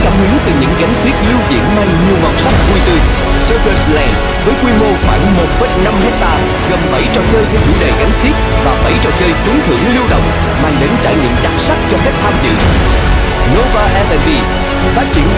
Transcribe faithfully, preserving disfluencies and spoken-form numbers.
cảm hứng từ những gánh xiếc lưu diễn mang nhiều màu sắc vui tươi. Circus Land với quy mô khoảng một phẩy năm hecta, gồm bảy trò chơi theo chủ đề gánh xiếc và bảy trò chơi trúng thưởng lưu động, mang đến trải nghiệm đặc sắc cho khách tham dự. Nova ép and bê phát triển